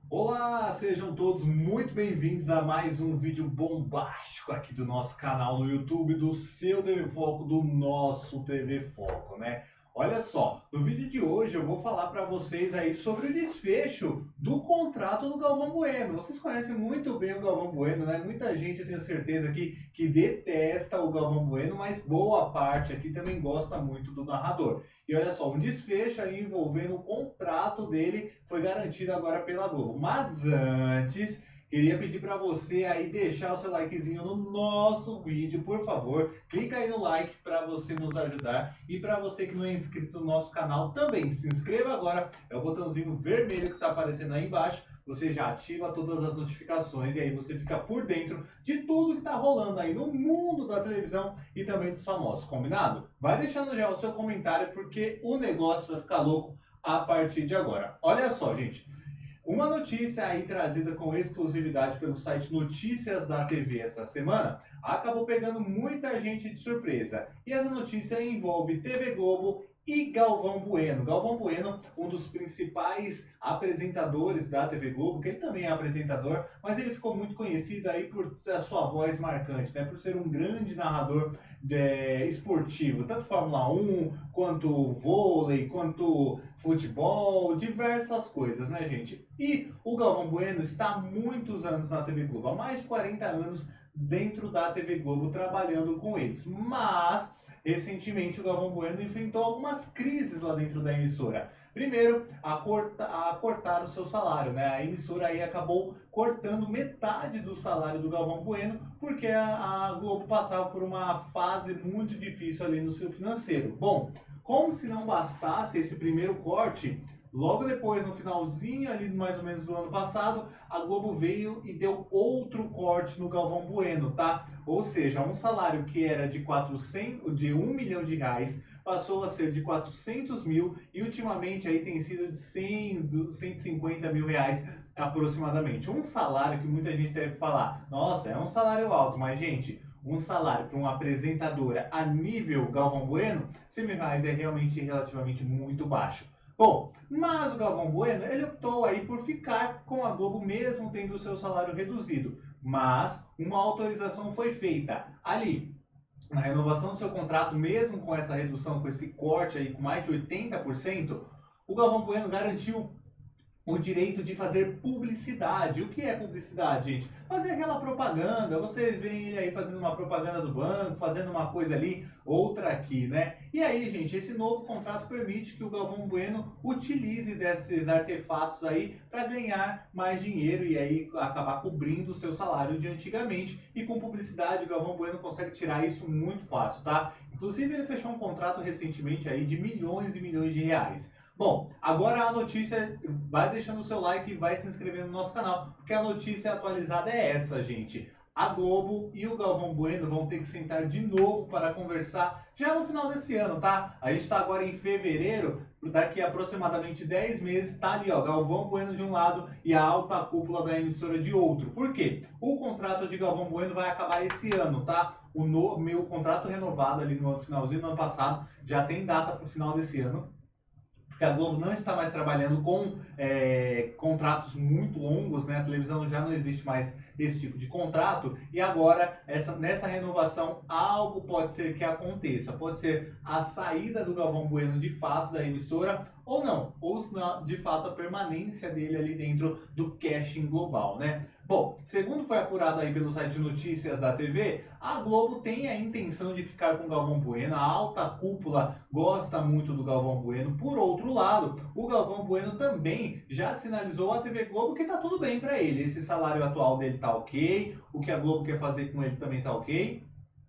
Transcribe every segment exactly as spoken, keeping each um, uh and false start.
Olá, sejam todos muito bem-vindos a mais um vídeo bombástico aqui do nosso canal no YouTube, do seu T V Foco, do nosso T V Foco, né? Olha só, no vídeo de hoje eu vou falar para vocês aí sobre o desfecho do contrato do Galvão Bueno. Vocês conhecem muito bem o Galvão Bueno, né? Muita gente, eu tenho certeza aqui, que detesta o Galvão Bueno, mas boa parte aqui também gosta muito do narrador. E olha só, um desfecho aí envolvendo o contrato dele foi garantido agora pela Globo. Mas antes, queria pedir para você aí deixar o seu likezinho no nosso vídeo, por favor. Clica aí no like para você nos ajudar. E para você que não é inscrito no nosso canal, também se inscreva agora. É o botãozinho vermelho que está aparecendo aí embaixo. Você já ativa todas as notificações e aí você fica por dentro de tudo que está rolando aí no mundo da televisão e também dos famosos, combinado? Vai deixando já o seu comentário porque o negócio vai ficar louco a partir de agora. Olha só, gente. Uma notícia aí trazida com exclusividade pelo site Notícias da T V essa semana acabou pegando muita gente de surpresa. E essa notícia envolve T V Globo e Galvão Bueno. Galvão Bueno, um dos principais apresentadores da T V Globo, que ele também é apresentador, mas ele ficou muito conhecido aí por a sua voz marcante, né? Por ser um grande narrador de, esportivo, tanto Fórmula um, quanto vôlei, quanto futebol, diversas coisas, né, gente? E o Galvão Bueno está há muitos anos na T V Globo, há mais de quarenta anos dentro da T V Globo trabalhando com eles. Mas recentemente o Galvão Bueno enfrentou algumas crises lá dentro da emissora. Primeiro, a, corta, a cortar o seu salário, né? A emissora aí acabou cortando metade do salário do Galvão Bueno, porque a, a Globo passava por uma fase muito difícil ali no seu financeiro. Bom, como se não bastasse esse primeiro corte, logo depois, no finalzinho ali mais ou menos do ano passado, a Globo veio e deu outro corte no Galvão Bueno, tá? Ou seja, um salário que era de, quatrocentos, de um milhão de reais passou a ser de quatrocentos mil e ultimamente aí tem sido de cem, cento e cinquenta mil reais aproximadamente. Um salário que muita gente deve falar, nossa, é um salário alto, mas gente, um salário para uma apresentadora a nível Galvão Bueno, cem mil reais é realmente relativamente muito baixo. Bom, mas o Galvão Bueno, ele optou aí por ficar com a Globo mesmo tendo o seu salário reduzido. Mas uma autorização foi feita ali, na renovação do seu contrato, mesmo com essa redução, com esse corte aí com mais de oitenta por cento, o Galvão Bueno garantiu o direito de fazer publicidade. O que é publicidade, gente? Fazer aquela propaganda. Vocês veem ele aí fazendo uma propaganda do banco, fazendo uma coisa ali, outra aqui, né? E aí, gente, esse novo contrato permite que o Galvão Bueno utilize desses artefatos aí para ganhar mais dinheiro e aí acabar cobrindo o seu salário de antigamente. E com publicidade, o Galvão Bueno consegue tirar isso muito fácil, tá? Inclusive, ele fechou um contrato recentemente aí de milhões e milhões de reais. Bom, agora a notícia, vai deixando o seu like e vai se inscrevendo no nosso canal, porque a notícia atualizada é essa, gente. A Globo e o Galvão Bueno vão ter que sentar de novo para conversar já no final desse ano, tá? A gente está agora em fevereiro, daqui a aproximadamente dez meses, tá ali, ó, Galvão Bueno de um lado e a alta cúpula da emissora de outro. Por quê? O contrato de Galvão Bueno vai acabar esse ano, tá? O no, meu contrato renovado ali no finalzinho do ano passado já tem data para o final desse ano. Porque a Globo não está mais trabalhando com é, contratos muito longos, né? A televisão já não existe mais esse tipo de contrato, e agora, essa, nessa renovação, algo pode ser que aconteça. Pode ser a saída do Galvão Bueno de fato da emissora, ou não, ou de fato a permanência dele ali dentro do casting global, né? Bom, segundo foi apurado aí pelo site de Notícias da T V, a Globo tem a intenção de ficar com o Galvão Bueno, a alta cúpula gosta muito do Galvão Bueno. Por outro lado, o Galvão Bueno também já sinalizou à T V Globo que tá tudo bem para ele. Esse salário atual dele tá ok, o que a Globo quer fazer com ele também tá ok.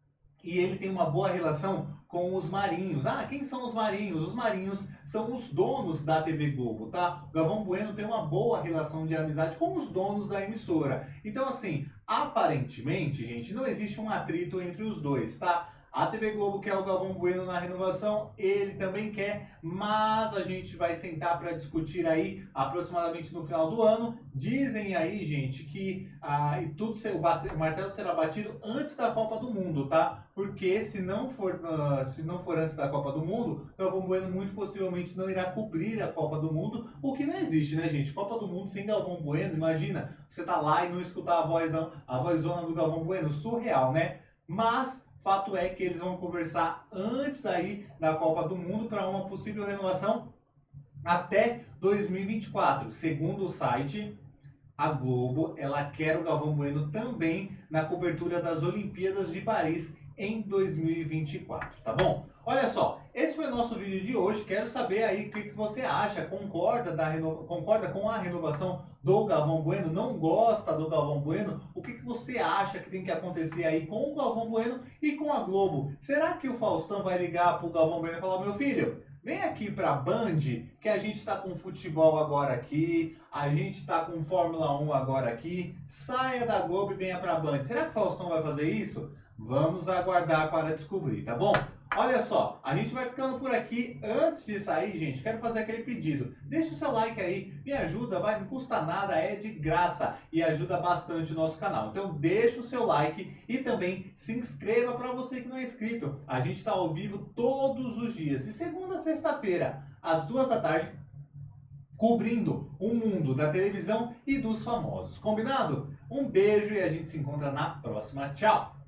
E ele tem uma boa relação com os marinhos. Ah, quem são os marinhos? Os marinhos são os donos da T V Globo, tá? O Galvão Bueno tem uma boa relação de amizade com os donos da emissora. Então, assim, aparentemente, gente, não existe um atrito entre os dois, tá? A T V Globo quer o Galvão Bueno na renovação, ele também quer, mas a gente vai sentar para discutir aí aproximadamente no final do ano. Dizem aí, gente, que ah, e tudo ser, o, bate, o martelo será batido antes da Copa do Mundo, tá? Porque se não for, uh, se não for antes da Copa do Mundo, o Galvão Bueno muito possivelmente não irá cobrir a Copa do Mundo, o que não existe, né, gente? Copa do Mundo sem Galvão Bueno, imagina, você tá lá e não escutar a voz, a vozona do Galvão Bueno, surreal, né? Mas fato é que eles vão conversar antes aí da Copa do Mundo para uma possível renovação até dois mil e vinte e quatro. Segundo o site, a Globo, ela quer o Galvão Bueno também na cobertura das Olimpíadas de Paris em dois mil e vinte e quatro, tá bom? Olha só, esse foi o nosso vídeo de hoje. Quero saber aí o que, que você acha. Concorda, da reno... Concorda com a renovação do Galvão Bueno? Não gosta do Galvão Bueno? O que, que você acha que tem que acontecer aí com o Galvão Bueno e com a Globo? Será que o Faustão vai ligar pro Galvão Bueno e falar: meu filho, vem aqui pra Band, que a gente tá com futebol agora aqui, a gente tá com Fórmula um agora aqui, saia da Globo e venha pra Band. Será que o Faustão vai fazer isso? Vamos aguardar para descobrir, tá bom? Olha só, a gente vai ficando por aqui. Antes de sair, gente, quero fazer aquele pedido. Deixa o seu like aí, me ajuda, vai, não custa nada, é de graça e ajuda bastante o nosso canal. Então deixa o seu like e também se inscreva para você que não é inscrito. A gente está ao vivo todos os dias, de segunda a sexta-feira, às duas da tarde, cobrindo o mundo da televisão e dos famosos. Combinado? Um beijo e a gente se encontra na próxima. Tchau!